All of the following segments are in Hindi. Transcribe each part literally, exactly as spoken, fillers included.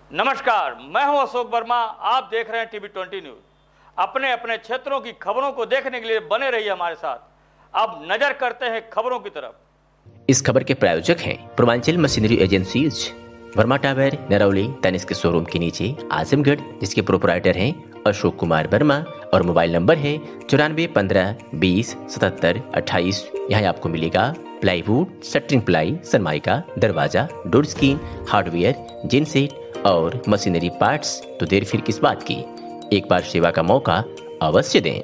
नमस्कार, मैं हूं अशोक वर्मा। आप देख रहे हैं टीवी ट्वेंटी न्यूज। अपने अपने क्षेत्रों की खबरों को देखने के लिए बने रहिए हमारे साथ। अब नजर करते हैं खबरों की तरफ। इस खबर के प्रायोजक हैं Purvanchal machinery agencies, Verma tower, Narauli, Tanishq showroom के नीचे, आजमगढ़, जिसके प्रोपराइटर हैं अशोक कुमार वर्मा और मोबाइल नंबर है चौरानवे पंद्रह बीस सतहत्तर अट्ठाईस। यहाँ आपको मिलेगा प्लाईवुड, शटरिंग प्लाई, सनमाइका, दरवाजा, डोर स्क्रीन, हार्डवेयर, जिन सेट और मशीनरी पार्ट्स। तो देर फिर किस बात की, एक बार सेवा का मौका अवश्य दें।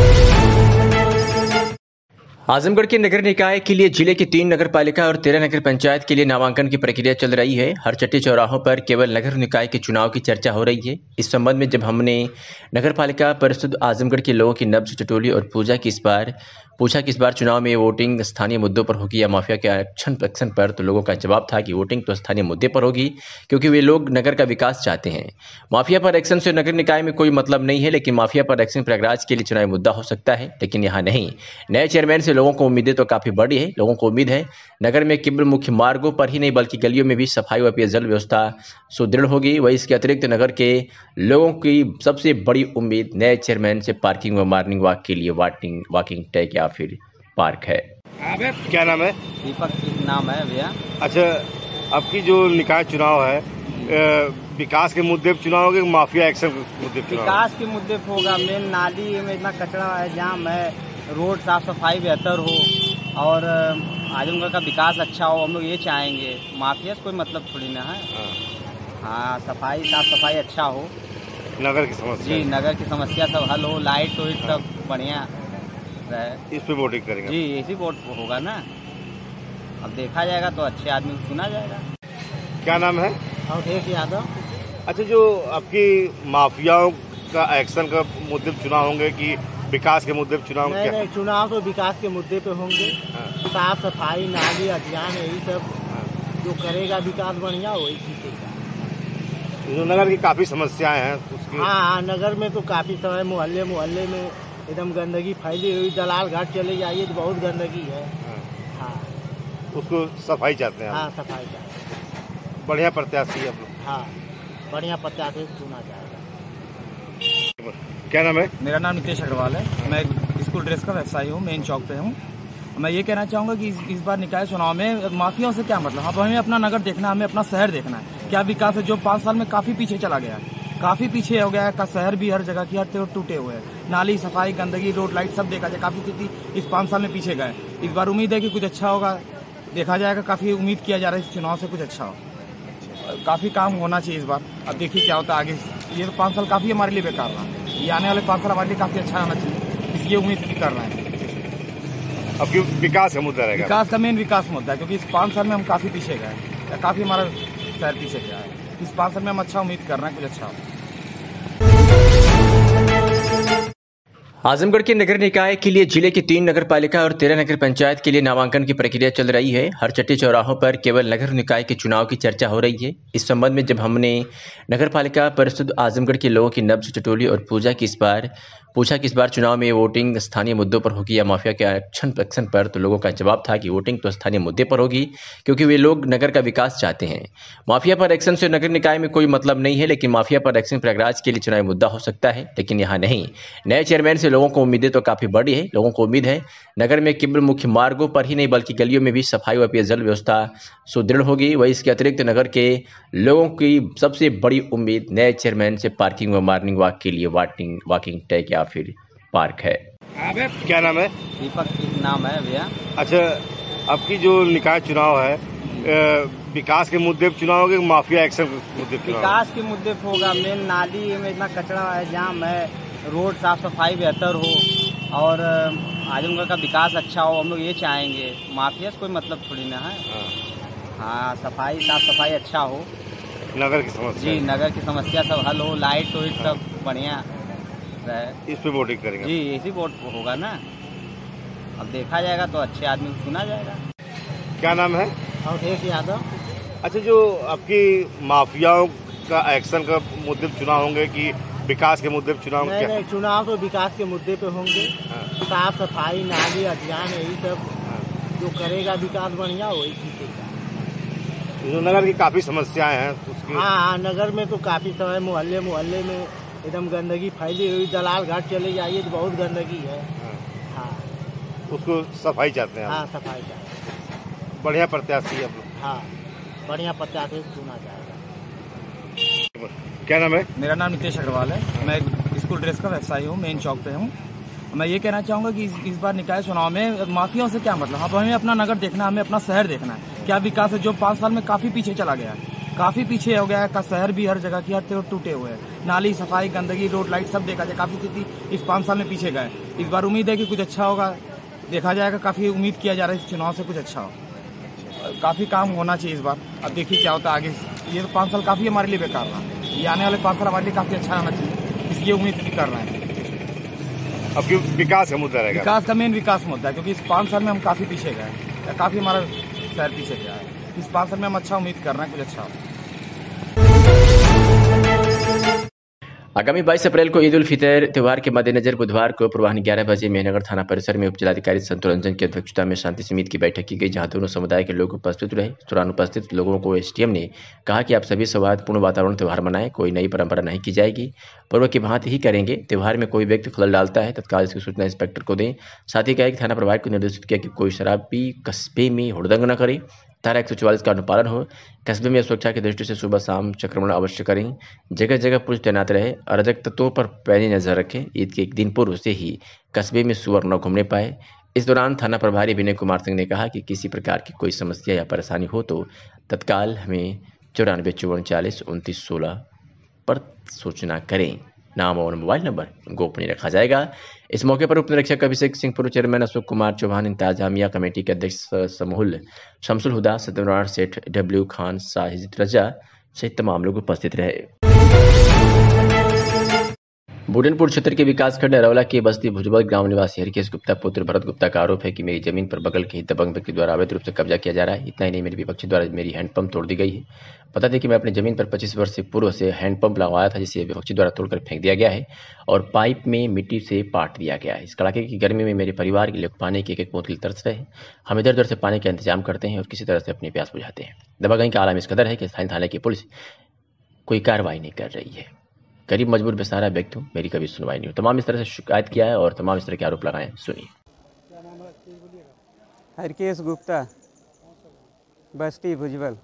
आजमगढ़ के नगर निकाय के लिए जिले की तीन नगर पालिका और तेरह नगर पंचायत के लिए नामांकन की प्रक्रिया चल रही है। हर चट्टी चौराहों पर केवल नगर निकाय के चुनाव की चर्चा हो रही है। इस संबंध में जब हमने नगर पालिका परिषद आजमगढ़ के लोगों की नब्ज टटोली और पूजा की इस बार पूछा कि इस बार चुनाव में वोटिंग स्थानीय मुद्दों पर होगी या माफिया के आरक्षण प्रक्षण पर, तो लोगों का जवाब था कि वोटिंग तो स्थानीय मुद्दे पर होगी, क्योंकि वे लोग नगर का विकास चाहते हैं। माफिया पर एक्शन से नगर निकाय में कोई मतलब नहीं है, लेकिन माफिया पर एक्शन प्रयागराज के लिए चुनावी मुद्दा हो सकता है, लेकिन यहाँ नहीं। नए चेयरमैन से लोगों को उम्मीदें तो काफी बड़ी है। लोगों को उम्मीद है नगर में केवल मुख्य मार्गों पर ही नहीं बल्कि गलियों में भी सफाई व पेयजल व्यवस्था सुदृढ़ होगी। वही इसके अतिरिक्त नगर के लोगों की सबसे बड़ी उम्मीद नए चेयरमैन से पार्किंग व मॉर्निंग वॉक के लिए वॉकिंग वॉकिंग टैग या फिर पार्क है। क्या नाम है? दीपक नाम है भैया। अच्छा, आपकी जो निकाय चुनाव है, विकास के मुद्दे पर चुनाव होगा, माफिया एक्शन के मुद्दे पर? विकास के मुद्दे पर होगा। मेन नाली में इतना कचरा है, जाम है, रोड साफ सफाई बेहतर हो और आजमगढ़ का विकास अच्छा हो, हम लोग ये चाहेंगे। माफिया से कोई मतलब थोड़ी ना है। हाँ, सफाई साफ सफाई अच्छा हो, नगर की समस्या जी नगर की समस्या सब हल हो, लाइट वाइट सब बढ़िया रहे। इस पे वोटिंग करेंगे जी, इसी वोट होगा ना। अब देखा जाएगा तो अच्छे आदमी को चुना जाएगा। क्या नाम है? अवधेश यादव। अच्छा, जो आपकी माफियाओं का एक्शन का मुद्दे पर चुनाव होंगे कि विकास के मुद्दे पर चुनाव? नहीं नहीं, चुनाव तो विकास के मुद्दे पे होंगे। साफ सफाई, नाली, अभियान, यही सब जो करेगा विकास बढ़िया वही जीतेगा। नगर की काफी समस्याएं हैं उसकी। हाँ हाँ, नगर में तो काफी समय मोहल्ले मोहल्ले में एकदम गंदगी फैली हुई। दलाल घाट चले जाइए तो बहुत गंदगी है। हाँ, उसको सफाई चाहते हैं। हाँ, सफाई चाहते हैं। बढ़िया प्रत्याशी है आप लोग। हाँ, बढ़िया प्रत्याशी चुना जाएगा। क्या नाम है? मेरा नाम नितेश अग्रवाल है। मैं स्कूल ड्रेस का व्यवसायी हूँ, मेन चौक पे हूँ। मैं ये कहना चाहूँगा कि इस, इस बार निकाय चुनाव में माफियाओं से क्या मतलब। अब हमें अपना नगर देखना है, हमें अपना शहर देखना है। क्या विकास है जो पाँच साल में काफी पीछे चला गया है, काफी पीछे हो गया है। का शहर भी हर जगह की हर तरफ टूटे हुए हैं। नाली, सफाई, गंदगी, रोड, लाइट सब देखा जाए काफी स्थिति इस पाँच साल में पीछे गए। इस बार उम्मीद है कि कुछ अच्छा होगा, देखा जाएगा। काफी उम्मीद किया जा रहा है इस चुनाव से कुछ अच्छा हो, काफी काम होना चाहिए इस बार। अब देखिए क्या होता है आगे। ये तो पाँच साल काफी हमारे लिए बेकार रहा, ये आने वाले पाँच साल हमारे लिए काफी अच्छा आना चाहिए, इसलिए उम्मीद भी कर रहे हैं। अब विकास का मुद्दा रहेगा? विकास का मेन विकास मुद्दा है, क्योंकि इस पाँच साल में हम काफी पीछे गए, काफी हमारा शहर पीछे गया है। इस पाँच साल में हम अच्छा उम्मीद कर रहे हैं कुछ अच्छा हो। आजमगढ़ के नगर निकाय के लिए जिले की तीन नगर पालिका और तेरह नगर पंचायत के लिए नामांकन की प्रक्रिया चल रही है। हर चट्टी चौराहों पर केवल नगर निकाय के चुनाव की चर्चा हो रही है। इस संबंध में जब हमने नगर पालिका परिषद आजमगढ़ के लोगों की नब्ज टटोली और पूजा की इस बार पूछा कि इस बार चुनाव में वोटिंग स्थानीय मुद्दों पर होगी या माफिया के आरक्षण प्रक्षण पर, तो लोगों का जवाब था कि वोटिंग तो स्थानीय मुद्दे पर होगी, क्योंकि वे लोग नगर का विकास चाहते हैं। माफिया पर एक्शन से नगर निकाय में कोई मतलब नहीं है, लेकिन माफिया पर एक्शन प्रयागराज के लिए चुनावी मुद्दा हो सकता है, लेकिन यहाँ नहीं। नए चेयरमैन से लोगों को उम्मीदें तो काफी बड़ी है। लोगों को उम्मीद है नगर में केवल मुख्य मार्गों पर ही नहीं बल्कि गलियों में भी सफाई व पेयजल व्यवस्था सुदृढ़ होगी। वही इसके अतिरिक्त नगर के लोगों की सबसे बड़ी उम्मीद नए चेयरमैन से पार्किंग व मॉर्निंग वॉक के लिए वॉकिंग वॉकिंग टैग या फिर पार्क है। क्या नाम है? दीपक नाम है भैया। अच्छा, आपकी जो निकाय चुनाव है, विकास के मुद्दे पर चुनाव होगा, माफिया एक्शन के मुद्दे पर? विकास के मुद्दे पर होगा। मेन नाली में इतना कचरा है, जाम है, रोड साफ सफाई बेहतर हो और आजमगढ़ का विकास अच्छा हो, हम लोग ये चाहेंगे। माफिया से कोई मतलब थोड़ी ना है। हाँ, सफाई साफ सफाई अच्छा हो, नगर की समस्या जी नगर की समस्या सब हल हो, लाइट वाइट सब बढ़िया रहे। इस पे वोटिंग करेंगे? जी, इसी वोट होगा ना। अब देखा जाएगा तो अच्छे आदमी को चुना जाएगा। क्या नाम है? अवधेश यादव। अच्छा, जो आपकी माफियाओं का एक्शन का मुद्दे पर चुनाव होंगे कि विकास के मुद्दे पर चुनाव? नहीं नहीं, चुनाव तो विकास के मुद्दे पे होंगे। साफ सफाई, नाली, अभियान, यही सब जो करेगा विकास बढ़िया वही जीतेगा। नगर की काफी समस्याएं हैं उसकी। हाँ हाँ, नगर में तो काफी समय मोहल्ले मोहल्ले में एकदम गंदगी फैली हुई। दलाल घाट चले जाइए तो बहुत गंदगी है। हाँ, उसको सफाई चाहते हैं आप? हाँ सफाई चाहिए। बढ़िया प्रत्याशी है आप लोग। हाँ, बढ़िया प्रत्याशी चुना जाएगा। क्या नाम है? मेरा नाम नितेश अग्रवाल है। मैं स्कूल ड्रेस का व्यवसायी हूँ, मेन चौक पे हूँ। मैं ये कहना चाहूँगा कि इस, इस बार निकाय चुनाव में माफियाओं से क्या मतलब। अब हमें अपना नगर देखना है, हमें अपना शहर देखना है। क्या विकास है जो पाँच साल में काफी पीछे चला गया है, काफी पीछे हो गया है का शहर भी हर जगह की हर तरफ टूटे हुए हैं। नाली सफाई गंदगी रोड लाइट सब देखा जाए काफी स्थिति इस पाँच साल में पीछे गए। इस बार उम्मीद है कि कुछ अच्छा होगा, देखा जाएगा। काफी उम्मीद किया जा रहा है इस चुनाव से कुछ अच्छा हो, काफी काम होना चाहिए इस बार। अब देखिए क्या होता है आगे। ये तो पाँच साल काफी हमारे लिए बेकार रहा, ये आने वाले पाँच साल हमारे लिए काफी अच्छा होना चाहिए, इसलिए उम्मीद भी कर रहे हैं। अब क्यों विकास का मुद्दा रहेगा? विकास का मेन विकास मुद्दा है, क्योंकि इस पाँच साल में हम काफी पीछे गए, काफी हमारा शहर पीछे गया है। इस पाँच साल में हम अच्छा उम्मीद कर रहे हैं कुछ अच्छा हो। आगामी बाईस अप्रैल को ईद उल फितर त्यौहार के मद्देनजर बुधवार को पूर्वाह्न ग्यारह बजे मेहनगर थाना परिसर में उप जिलाधिकारी संतोष रंजन की अध्यक्षता में शांति समिति की बैठक की गई, जहां दोनों समुदाय के लोग उपस्थित रहे। इस दौरान उपस्थित लोगों को एसडीएम ने कहा कि आप सभी सौहार्दपूर्ण वातावरण त्यौहार मनाएं, कोई नई परंपरा नहीं की जाएगी, पूर्व की भांति ही करेंगे। त्यौहार में कोई व्यक्ति खलल डालता है तत्काल इसकी सूचना इंस्पेक्टर को दें। साथ ही कहा कि थाना प्रभारी को निर्देशित किया कि कोई शराबी कस्बे में हुड़दंग न करे, धारा एक सौ चौवालीस का अनुपालन हो। कस्बे में सुरक्षा की दृष्टि से सुबह शाम चक्रमण अवश्य करें। जगह जगह पुलिस तैनात रहे। अराजक तत्वों पर पैनी नजर रखें। ईद के एक दिन पूर्व से ही कस्बे में सुअर न घूमने पाए। इस दौरान थाना प्रभारी विनय कुमार सिंह ने कहा कि किसी प्रकार की कोई समस्या या परेशानी हो तो तत्काल हमें चौरानवे चौवन चालीस उनतीस सोलह पर सूचना करें। नाम और मोबाइल नंबर गोपनीय रखा जाएगा। इस मौके पर उप निरीक्षक अभिषेक सिंह, पूर्व चेयरमैन अशोक कुमार चौहान, इंतजामिया कमेटी के अध्यक्ष समूल शमसुल हुदा, सत्यनारायण सेठ, डब्ल्यू खान, साहिद रजा सहित तमाम लोग उपस्थित रहे। बूढ़नपुर क्षेत्र के विकासखंड अरवला के बस्ती भुजबल गांव निवासी हरकेश गुप्ता पुत्र भरत गुप्ता का आरोप है कि मेरी जमीन पर बगल के ही दबंग व्यक्ति द्वारा अवैध रूप से कब्जा किया जा रहा है। इतना ही नहीं, मेरे विपक्षी द्वारा मेरी हैंडपंप तोड़ दी गई है। बता दें कि मैं अपनी जमीन पर पच्चीस वर्ष से पूर्व से हैंडपंप लगवाया था, जिसे विपक्षी द्वारा तोड़कर फेंक दिया गया है और पाइप में मिट्टी से पाट दिया गया है। इस कड़ाके की गर्मी में मेरे परिवार के लोग पानी के एक एक बूंद के लिए तरस रहे हैं। हम इधर उधर से पानी का इंतजाम करते हैं और किसी तरह से अपनी प्यास बुझाते हैं। दबागई का आलम इस कदर है कि स्थानीय थाने की पुलिस कोई कार्रवाई नहीं कर रही है। गरीब मजबूर बेसहारा व्यक्ति हूँ, मेरी कभी सुनवाई नहीं हो। तमाम इस तरह से शिकायत किया है और तमाम इस तरह के आरोप लगाए। सुनिए। हरकेश गुप्ता, बस्ती भुजबल।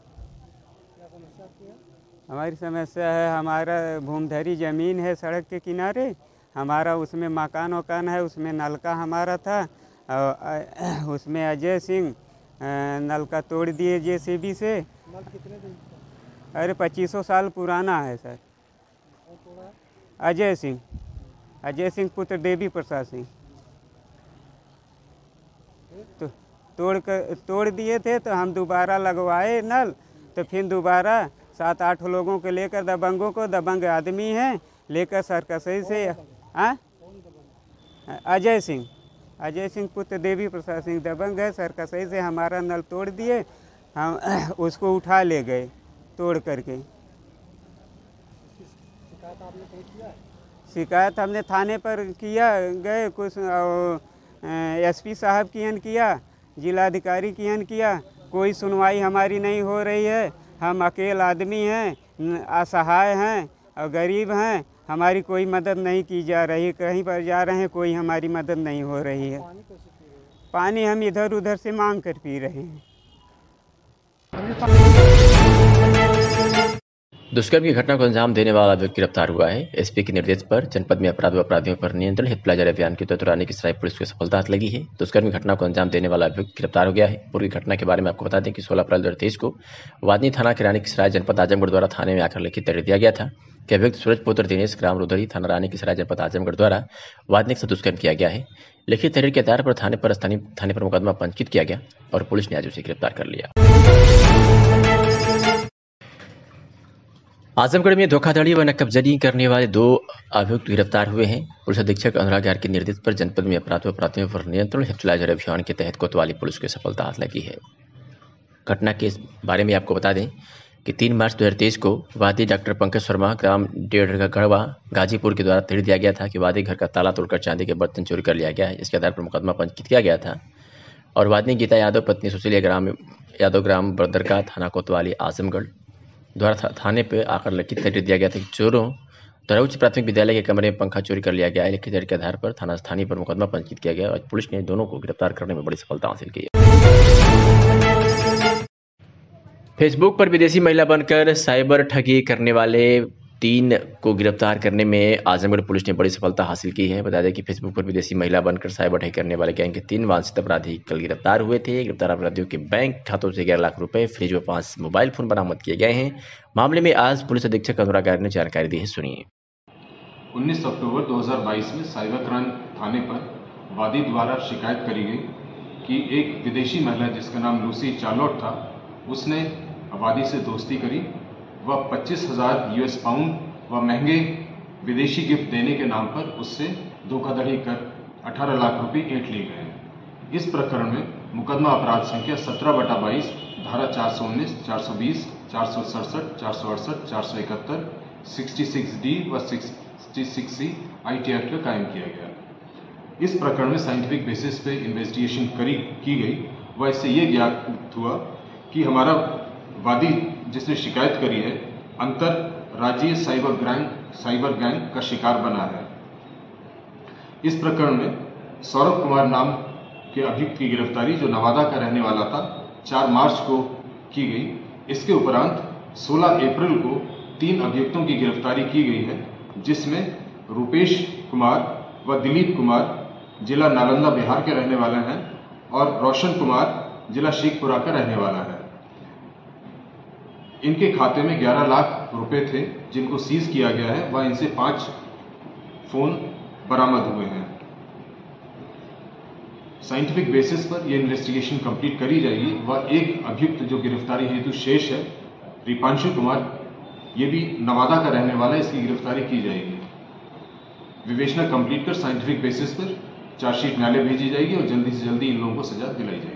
हमारी समस्या है, हमारा भूमधरी ज़मीन है सड़क के किनारे, हमारा उसमें मकान वकान है, उसमें नलका हमारा था और उसमें अजय सिंह नलका तोड़ दिए जेसीबी से। अरे पच्चीसों साल पुराना है सर। अजय सिंह, अजय सिंह पुत्र देवी प्रसाद सिंह तो तोड़ कर तोड़ दिए थे। तो हम दोबारा लगवाए नल, तो फिर दोबारा सात आठ लोगों को लेकर, दबंगों को, दबंग आदमी हैं, लेकर सरकसई से। हाँ, अजय सिंह, अजय सिंह पुत्र देवी प्रसाद सिंह दबंग है, सरकसई से हमारा नल तोड़ दिए। हम उसको उठा ले गए तोड़ करके। शिकायत हमने थाने पर किया, गए कुछ एसपी साहब की हन किया, जिलाधिकारी की हन किया, कोई सुनवाई हमारी नहीं हो रही है। हम अकेले आदमी हैं, असहाय हैं और गरीब हैं, हमारी कोई मदद नहीं की जा रही। कहीं पर जा रहे हैं, कोई हमारी मदद नहीं हो रही है। पानी हम इधर उधर से मांग कर पी रहे हैं। दुष्कर्म की घटना को अंजाम देने वाला व्यक्ति गिरफ्तार हुआ है। एसपी के निर्देश पर जनपद में अपराध व अपराधियों पर नियंत्रण हेतु प्लाजर अभियान के तहत रानी की सराय पुलिस को सफलता हाथ लगी है। दुष्कर्म की घटना को अंजाम देने वाला व्यक्ति गिरफ्तार हो गया है। पूरी घटना के बारे में आपको बता दें कि सोलह अप्रैल दो हजार तेईस को वादनी थाना के रानी की सराय जनपद आजमगढ़ द्वारा थाने में आकर लिखित तहरीर दिया गया था कि अभियुक्त सूरज पुत्र दिनेश ग्राम रुदरी थाना रानी की सराय जनपद आजमगढ़ द्वारा वादनी से दुष्कर्म किया गया है। लिखित तहरीर के आधार पर थाने पर स्थानीय थाने पर मुकदमा पंजीकृत किया गया और पुलिस ने आज उसे गिरफ्तार कर लिया। आजमगढ़ में धोखाधड़ी व नकबजनी करने वाले दो अभियुक्त गिरफ्तार हुए हैं। पुलिस अधीक्षक अनुराग यार के निर्देश पर जनपद में अपराध व अपराधियों पर नियंत्रण हेतु प्लाजर अभियान के तहत कोतवाली पुलिस को सफलता हाथ लगी है। घटना के बारे में आपको बता दें कि तीन मार्च दो हजार तेईस को वादी डॉक्टर पंकज शर्मा ग्राम डेढ़ गढ़वा गाजीपुर के द्वारा तहरीर दिया गया था कि वादी घर का ताला तोड़कर चांदी के बर्तन चोरी कर लिया गया है। इसके आधार पर मुकदमा पंजीकृत किया गया था और वादनी गीता यादव पत्नी सुशील ग्राम यादव ग्राम बरदरका थाना कोतवाली आजमगढ़ द्वारा थाने पर आकर लिखित तहरीर दिया गया था कि चोरों द्वारा उच्च प्राथमिक विद्यालय के कमरे में पंखा चोरी कर लिया गया है। लिखित तहरीर के आधार पर थाना स्थानीय पर मुकदमा पंजीकृत किया गया और पुलिस ने दोनों को गिरफ्तार करने में बड़ी सफलता हासिल की है। फेसबुक पर विदेशी महिला बनकर साइबर ठगी करने वाले तीन को गिरफ्तार करने में आजमगढ़ पुलिस ने बड़ी सफलता हासिल की है। बता दें कि फेसबुक पर विदेशी महिला बनकर साइबर ठगी करने वाले गैंग के तीन वांछित अपराधी कल गिरफ्तार हुए थे। गिरफ्तार अपराधियों के बैंक खातों से ग्यारह लाख रुपए, फ्रिज व पांच मोबाइल फोन बरामद किए गए हैं। मामले में आज पुलिस अधीक्षक अनुराग आर्य ने जानकारी दी है, सुनिए। उन्नीस अक्टूबर दो हज़ार बाईस में साइबर क्राइम थाने पर वादी द्वारा शिकायत करी गई कि एक विदेशी महिला जिसका नाम लूसी चार्लोट था, उसने वादी से दोस्ती करी। वह पच्चीस हज़ार यूएस पाउंड व महंगे विदेशी गिफ्ट देने के नाम पर उससे धोखाधड़ी कर अठारह लाख रुपए ऐंठ लिए गए। इस प्रकरण में मुकदमा अपराध संख्या सत्रह बटा बाईस, धारा चार सौ उन्नीस, चार सौ बीस, चार सौ सड़सठ, चार सौ अड़सठ, चार सौ इकहत्तर, छियासठ डी व छियासठ सी आई टी एक्ट का कायम किया गया। इस प्रकरण में साइंटिफिक बेसिस पे इन्वेस्टिगेशन करी की गई। वह इससे ये ज्ञात हुआ कि हमारा वादी जिसने शिकायत करी है अंतर राज्यीय साइबर गैंग साइबर गैंग का शिकार बना है। इस प्रकरण में सौरभ कुमार नाम के अभियुक्त की गिरफ्तारी, जो नवादा का रहने वाला था, चार मार्च को की गई। इसके उपरांत सोलह अप्रैल को तीन अभियुक्तों की गिरफ्तारी की गई है, जिसमें रूपेश कुमार व दिलीप कुमार जिला नालंदा बिहार के रहने वाले हैं और रोशन कुमार जिला शेखपुरा का रहने वाला है। इनके खाते में ग्यारह लाख रुपए थे जिनको सीज किया गया है। वह इनसे पांच फोन बरामद हुए हैं। साइंटिफिक बेसिस पर यह इन्वेस्टिगेशन कंप्लीट करी जाएगी। वह एक अभियुक्त जो गिरफ्तारी हेतु शेष है, रिपांशु कुमार, ये भी नवादा का रहने वाला है, इसकी गिरफ्तारी की जाएगी। विवेचना कंप्लीट कर साइंटिफिक बेसिस पर चार्जशीट न्यायालय भेजी जाएगी और जल्दी से जल्दी इन लोगों को सजा दिलाई जाएगी।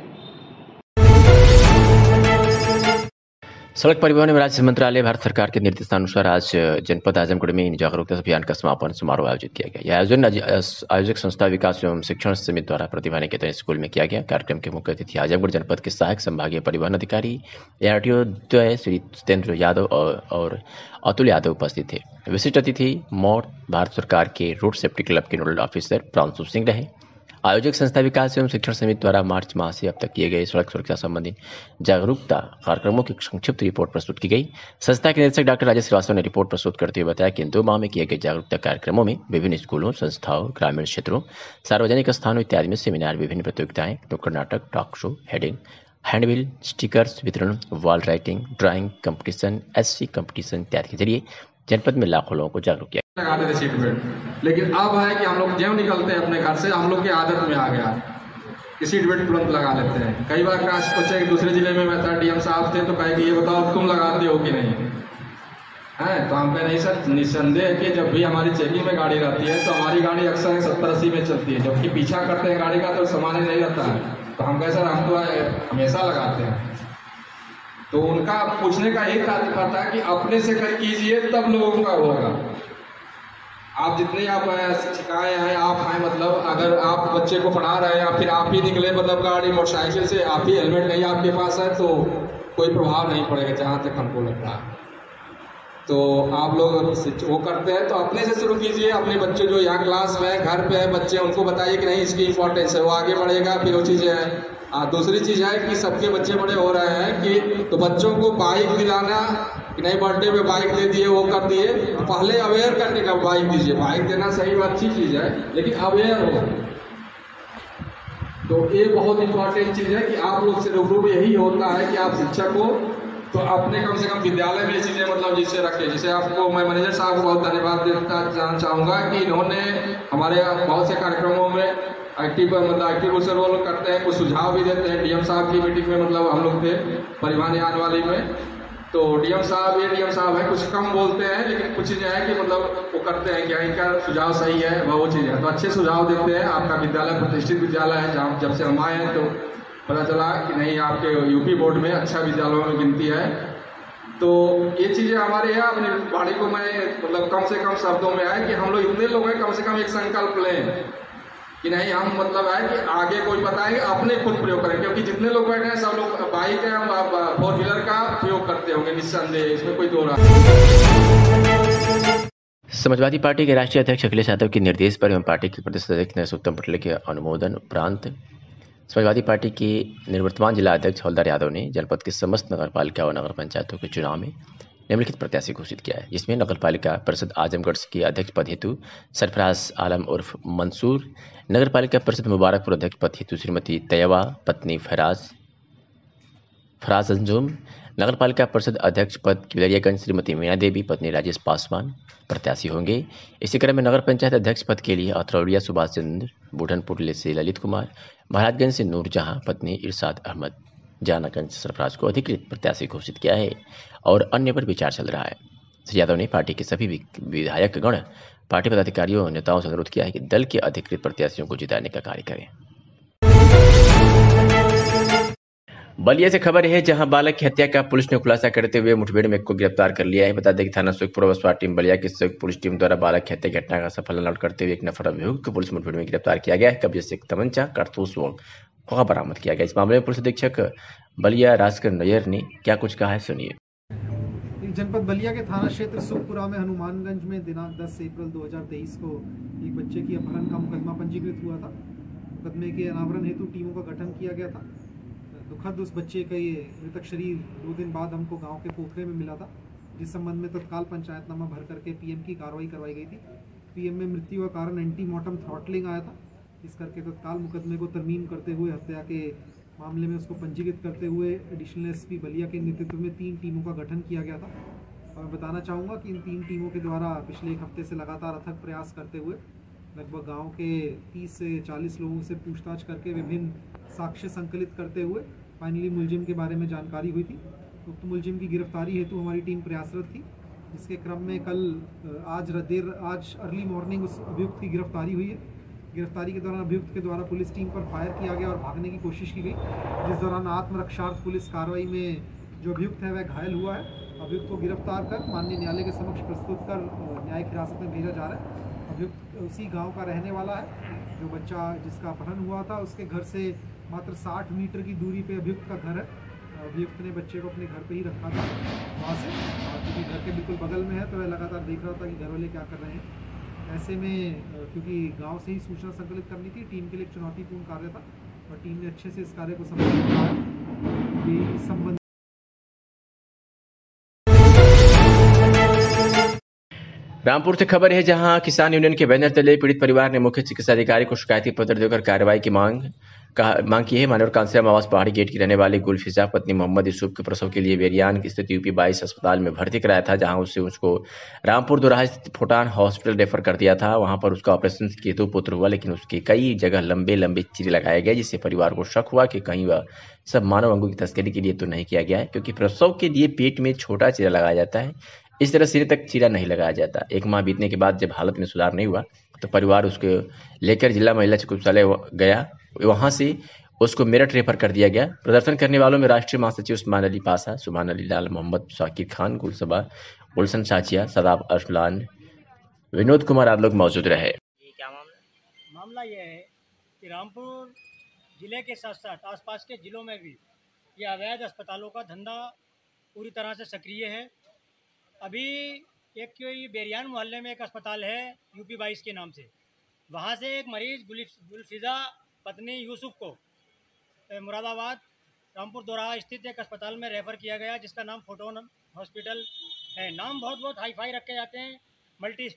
सड़क परिवहन एवं राज्य मंत्रालय भारत सरकार के निर्देशानुसार आज जनपद आजमगढ़ में जागरूकता अभियान का समापन समारोह आयोजित किया गया। यह आयोजन आयोजक संस्था विकास एवं शिक्षण समिति द्वारा प्रतिभा निकेतन स्कूल में किया गया। कार्यक्रम के मुख्य अतिथि आजमगढ़ जनपद के सहायक संभागीय परिवहन अधिकारी एआरटीओ द्वय श्री सत्येंद्र यादव और, और अतुल यादव उपस्थित थे। विशिष्ट अतिथि मौत भारत सरकार के रोड सेफ्टी क्लब के नोडल ऑफिसर प्रांशु सिंह रहे। आयोजक संस्था विकास एवं शिक्षण समिति द्वारा मार्च माह से अब तक किए गए सड़क सुरक्षा संबंधी जागरूकता कार्यक्रमों की संक्षिप्त रिपोर्ट प्रस्तुत की गई। संस्था के निदेशक डॉक्टर राजेश श्रीवास्तव ने रिपोर्ट प्रस्तुत करते हुए बताया कि इन दो माह में किए गए जागरूकता कार्यक्रमों में विभिन्न स्कूलों, संस्थाओं, ग्रामीण क्षेत्रों, सार्वजनिक स्थानों इत्यादि में सेमिनार, विभिन्न प्रतियोगिताएं, नुक्कड़ नाटक, talk show, heading, handbill, stickers वितरण, wall writing, drawing competition, essay competition इत्यादि के जरिए जनपद में लाखों लोगों को जागरूक किया। लगाते थे सीट बेल्ट, लेकिन अब है कि हम लोग ज्यों निकलते हैं अपने घर से, हम लोग की आदत में आ गया कि सीट बेल्ट तुरंत लगा लेते हैं। कई बार क्लास बच्चे दूसरे जिले में मैं था, डीएम साहब थे, तो कहे कि ये बताओ तुम लगाते हो कि नहीं है। तो हम कहे नहीं सर, निस्संदेह कि जब भी हमारी चेकिंग में गाड़ी रहती है तो हमारी गाड़ी अक्सर सत्तर अस्सी में चलती है, जबकि पीछा करते हैं गाड़ी का तो सामान्य नहीं रहता है। तो हम कहे सर हम तो हमेशा लगाते हैं। तो उनका पूछने का एक तात्पर्य था कि अपने से कर कीजिए तब लोगों का होगा। आप जितने आप शिक्षिकाएँ हैं, आप हैं, मतलब अगर आप बच्चे को पढ़ा रहे हैं या फिर आप ही निकले मतलब गाड़ी मोटरसाइकिल से, आप ही हेलमेट नहीं आपके पास है, तो कोई प्रभाव नहीं पड़ेगा जहाँ तक हमको लग रहा है। तो आप लोग वो करते हैं तो अपने से शुरू कीजिए। अपने बच्चे जो यहाँ क्लास में घर पे है बच्चे, उनको बताइए कि नहीं इसकी इंपॉर्टेंस है, वो आगे बढ़ेगा। फिर वो चीज़ें हैं। दूसरी चीज़ है कि सबके बच्चे बड़े हो रहे हैं कि तो बच्चों को बाइक दिलाना कि नहीं, बर्थडे पे बाइक दे दिए, वो कर दिए। पहले अवेयर करने का बाइक दीजिए। बाइक देना सही अच्छी चीज़ है, लेकिन अवेयर हो। तो ये बहुत इंपॉर्टेंट चीज़ है कि आप लोग से रूबरू में यही होता है कि आप शिक्षक हो तो अपने कम से कम विद्यालय में चीज़ें मतलब जिससे रखें। जैसे आपको मैं मैनेजर साहब को बहुत धन्यवाद देना चाहूँगा कि इन्होंने हमारे बहुत से कार्यक्रमों में एक्टिव मतलब एक्टिव रोल करते हैं, कुछ सुझाव भी देते हैं। डीएम साहब की मीटिंग में मतलब हम लोग थे परिवहन आने वाली में, तो डीएम साहब ये डीएम साहब है, कुछ कम बोलते हैं लेकिन कुछ चीज़ें हैं कि मतलब वो करते हैं क्या इनका सुझाव सही है, वह वो चीज़ है। तो अच्छे सुझाव देते हैं। आपका विद्यालय प्रतिष्ठित विद्यालय है, जहाँ जब से हम आए हैं तो पता चला कि नहीं आपके यूपी बोर्ड में अच्छा विद्यालयों में गिनती है। तो ये चीज़ें हमारे यहाँ अपनी बाड़ी को मैं मतलब कम से कम शब्दों में आए कि हम लोग इतने लोग हैं, कम से कम एक संकल्प लें कि नहीं हम मतलब है कि आगे कोई बताएंगे अपने खुद प्रयोग करें, क्योंकि जितने लोग बैठे हैं सब लोग बाइक या फोर व्हीलर का प्रयोग करते होंगे निस्संदेह, इसमें कोई दो राय। समाजवादी पार्टी के राष्ट्रीय अध्यक्ष अखिलेश यादव के निर्देश पर एवं पार्टी के प्रदेश अध्यक्ष नरसोत्तम पटले के अनुमोदन उपरांत समाजवादी पार्टी के निवर्तमान जिला अध्यक्ष हवलदार यादव ने जनपद के समस्त नगर पालिका और नगर पंचायतों के चुनाव में निम्नलिखित प्रत्याशी घोषित किया है, जिसमें नगर पालिका परिषद आजमगढ़ के अध्यक्ष पद हेतु सरफराज आलम उर्फ मंसूर, नगर पालिका परिषद मुबारकपुर अध्यक्ष पद हेतु श्रीमती तैयबा पत्नी फराज फराज अंजुम, नगर पालिका परिषद अध्यक्ष पद किलरियागंज श्रीमती मीना देवी पत्नी राजेश पासवान प्रत्याशी होंगे। इसी क्रम में नगर पंचायत अध्यक्ष पद के लिए अथरौलिया सुभाष चंद्र, बूढ़नपुर से ललित कुमार, महाराजगंज से नूरजहां पत्नी इरशाद अहमद, जानागंज से सरफराज को अधिकृत प्रत्याशी घोषित किया है और अन्य पर विचार चल रहा है। श्री यादव ने पार्टी के सभी विधायक गण, पार्टी पदाधिकारियों और नेताओं से अनुरोध किया है कि दल के अधिकृत प्रत्याशियों को जिताने का कार्य करें। बलिया से खबर है, जहां बालक की हत्या का पुलिस ने खुलासा करते हुए मुठभेड़ में एक को गिरफ्तार कर लिया है। बता दें कि थाना सुखपुर स्वाट टीम बलिया की संयुक्त पुलिस टीम द्वारा बालक की हत्या की घटना का सफल अनाउट करते हुए एक नफर अभियुक्त को पुलिस मुठभेड़ में गिरफ्तार किया गया है। कब्जे से एक तमंचा, कारतूस व खोखा बरामद किया गया। इस मामले में पुलिस अधीक्षक बलिया राजकर नैयर ने क्या कुछ कहा है, सुनिए। जनपद बलिया के थाना क्षेत्र सुखपुरा में हनुमानगंज में दिनांक दस अप्रैल दो हज़ार तेईस को एक बच्चे की अपहरण का मुकदमा पंजीकृत हुआ था। मुकदमे के अनावरण हेतु टीमों का गठन किया गया था। दुखद उस बच्चे का ये मृतक शरीर दो दिन बाद हमको गांव के पोखरे में मिला था, जिस संबंध में तत्काल पंचायतनामा भर करके पीएम की कार्रवाई करवाई गई थी। पीएम में मृत्यु का कारण एंटीमॉर्टम थ्रॉटलिंग आया था। इस करके तत्काल मुकदमे को तरमीम करते हुए हत्या के मामले में उसको पंजीकृत करते हुए एडिशनल एसपी बलिया के नेतृत्व में तीन टीमों का गठन किया गया था। और मैं बताना चाहूँगा कि इन तीन टीमों के द्वारा पिछले एक हफ्ते से लगातार अथक प्रयास करते हुए लगभग गांव के तीस से चालीस लोगों से पूछताछ करके विभिन्न साक्ष्य संकलित करते हुए फाइनली मुलजिम के बारे में जानकारी हुई थी। उक्त तो मुलजिम की गिरफ्तारी हेतु हमारी टीम प्रयासरत थी। इसके क्रम में कल आज देर आज अर्ली मॉर्निंग उस अभियुक्त की गिरफ्तारी हुई है। गिरफ्तारी के दौरान अभियुक्त के द्वारा पुलिस टीम पर फायर किया गया और भागने की कोशिश की गई, जिस दौरान आत्मरक्षार्थ पुलिस कार्रवाई में जो अभियुक्त है वह घायल हुआ है। अभियुक्त को गिरफ्तार कर माननीय न्यायालय के समक्ष प्रस्तुत कर न्यायिक हिरासत में भेजा जा रहा है। अभियुक्त उसी गांव का रहने वाला है। जो बच्चा जिसका अपहरण हुआ था उसके घर से मात्र साठ मीटर की दूरी पे अभियुक्त का घर है। अभियुक्त ने बच्चे को अपने घर पे ही रखा था वहाँ से, क्योंकि घर के बिल्कुल बगल में है तो वह लगातार देख रहा था कि घर वाले क्या कर रहे हैं। ऐसे में क्योंकि गांव से ही सूचना संकलित करनी थी, टीम के लिए चुनौतीपूर्ण कार्य था और टीम ने अच्छे से इस कार्य को संबंध रामपुर से खबर है, जहां किसान यूनियन के बैनर तले पीड़ित परिवार ने मुख्य चिकित्सा अधिकारी को शिकायती पत्र देकर कार्रवाई की मांग का मांग की है। मानवर कांसिया आवास पहाड़ी गेट की रहने वाली गुलफिजा पत्नी मोहम्मद यूसुफ के प्रसव के लिए बेरियान की स्थित यूपी बाईस अस्पताल में भर्ती कराया था, जहां उससे उसको रामपुर दोराहा स्थित फोटान हॉस्पिटल रेफर कर दिया था। वहां पर उसका ऑपरेशन हेतु पुत्र हुआ, लेकिन उसके कई जगह लंबे लंबे चीरे लगाए गए, जिससे परिवार को शक हुआ कि कहीं वह सब मानव अंगों की तस्करी के लिए तो नहीं किया गया है, क्योंकि प्रसव के लिए पेट में छोटा चीरा लगाया जाता है, इस तरह सिरे तक चीरा नहीं लगाया जाता। एक माह बीतने के बाद जब हालत में सुधार नहीं हुआ तो परिवार उसको लेकर जिला महिला चिकित्सालय गया, वहां से उसको मेरठ रेफर कर दिया गया। प्रदर्शन करने वालों में राष्ट्रीय महासचिव उस्मान अली पासा, सुभान अली लाल, मोहम्मद शाकिर खान, गुलसबा, गुलशन साचिया, सदाब अरसलान, विनोद कुमार आदि लोग मौजूद रहे। क्या मामला मामला ये है कि रामपुर जिले के साथ साथ आसपास के जिलों में भी ये अवैध अस्पतालों का धंधा पूरी तरह से सक्रिय है। अभी एक कोई बेरियान मोहल्ले में एक अस्पताल है यूपी बाईस के नाम से, वहाँ से एक मरीज गुलफिजा पत्नी यूसुफ को मुरादाबाद रामपुर दोराहा स्थित एक अस्पताल में रेफ़र किया गया, जिसका नाम फोटोन हॉस्पिटल है। नाम बहुत बहुत हाई फाई रखे जाते हैं, मल्टी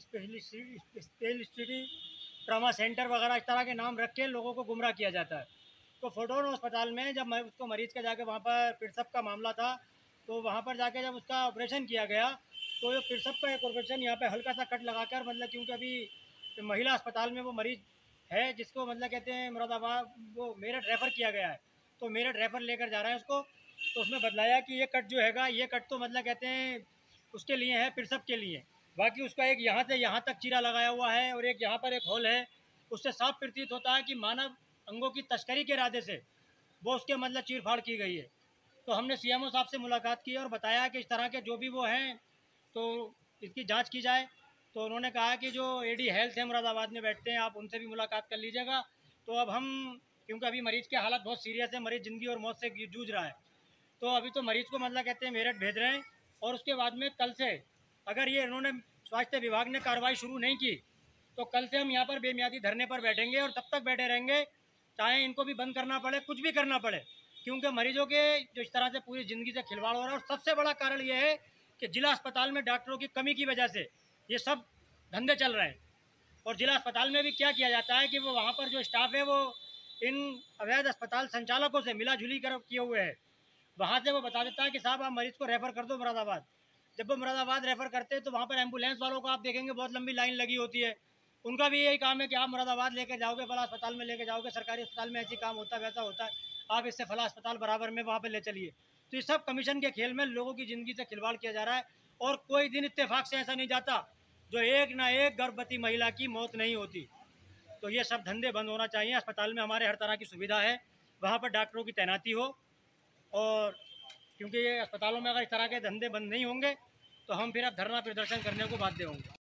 स्पेशलिटी ट्रामा सेंटर वगैरह इस तरह के नाम रख के लोगों को गुमराह किया जाता है। तो फोटोन अस्पताल में जब मैं उसको मरीज़ का जाके वहाँ पर प्रसव का मामला था, तो वहाँ पर जाके जब उसका ऑपरेशन किया गया तो ये प्रसव का एक ऑपरेशन यहाँ पे हल्का सा कट लगाकर, मतलब क्योंकि अभी महिला अस्पताल में वो मरीज़ है जिसको मतलब कहते हैं मुरादाबाद वो मेरठ रेफ़र किया गया है, तो मेरठ रेफ़र लेकर जा रहे हैं उसको। तो उसमें बतलाया कि ये कट जो हैगा ये कट तो मतलब कहते हैं उसके लिए है, प्रसव के लिए। बाकी उसका एक यहाँ से यहाँ तक चीरा लगाया हुआ है और एक यहाँ पर एक होल है। उससे साफ प्रतीत होता है कि मानव अंगों की तस्करी के इरादे से वो उसके मतलब चीर फाड़ की गई है। तो हमने सीएमओ साहब से मुलाकात की और बताया कि इस तरह के जो भी वो हैं तो इसकी जांच की जाए तो उन्होंने कहा कि जो एडी हेल्थ है मुरादाबाद में बैठते हैं, आप उनसे भी मुलाकात कर लीजिएगा। तो अब हम, क्योंकि अभी मरीज़ की हालत बहुत सीरियस है, मरीज़ ज़िंदगी और मौत से जूझ रहा है, तो अभी तो मरीज़ को मतलब कहते हैं मेरठ भेज रहे हैं। और उसके बाद में कल से अगर ये इन्होंने स्वास्थ्य विभाग ने कार्रवाई शुरू नहीं की तो कल से हम यहाँ पर बेमियादी धरने पर बैठेंगे और तब तक बैठे रहेंगे चाहे इनको भी बंद करना पड़े, कुछ भी करना पड़े, क्योंकि मरीजों के जो इस तरह से पूरी ज़िंदगी से खिलवाड़ हो रहा है। और सबसे बड़ा कारण ये है कि जिला अस्पताल में डॉक्टरों की कमी की वजह से ये सब धंधे चल रहे हैं। और जिला अस्पताल में भी क्या किया जाता है कि वो वहाँ पर जो स्टाफ है वो इन अवैध अस्पताल संचालकों से मिला जुली कर किए हुए है। वहाँ से वो बता देता है कि साहब आप मरीज़ को रेफ़र कर दो मुरादाबाद। जब वो मुरादाबाद रेफ़र करते हैं तो वहाँ पर एम्बुलेंस वालों को आप देखेंगे बहुत लंबी लाइन लगी होती है। उनका भी यही काम है कि आप मुरादाबाद लेके जाओगे, फला अस्पताल में लेके जाओगे, सरकारी अस्पताल में ऐसी काम होता है, वैसा होता है, आप इससे फला अस्पताल बराबर में वहाँ पे ले चलिए। तो ये सब कमीशन के खेल में लोगों की ज़िंदगी से खिलवाड़ किया जा रहा है। और कोई दिन इत्तेफाक से ऐसा नहीं जाता जो एक ना एक गर्भवती महिला की मौत नहीं होती। तो ये सब धंधे बंद होना चाहिए। अस्पताल में हमारे हर तरह की सुविधा है, वहाँ पर डॉक्टरों की तैनाती हो। और क्योंकि ये अस्पतालों में अगर इस तरह के धंधे बंद नहीं होंगे तो हम फिर अब धरना प्रदर्शन करने को बाध्य होंगे।